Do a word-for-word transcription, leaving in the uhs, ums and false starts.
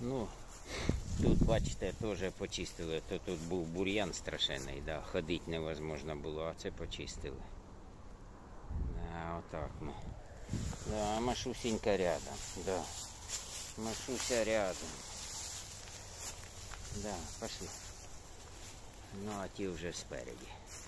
Ну, тут, бачите, теж почистили. То тут був бур'ян страшенний, да, ходити невозможно було, а це почистили. Да, отак ми. Да, Машусенька рядом, да. Машуся рядом. Да, пошли. Ну, а ті вже спереді.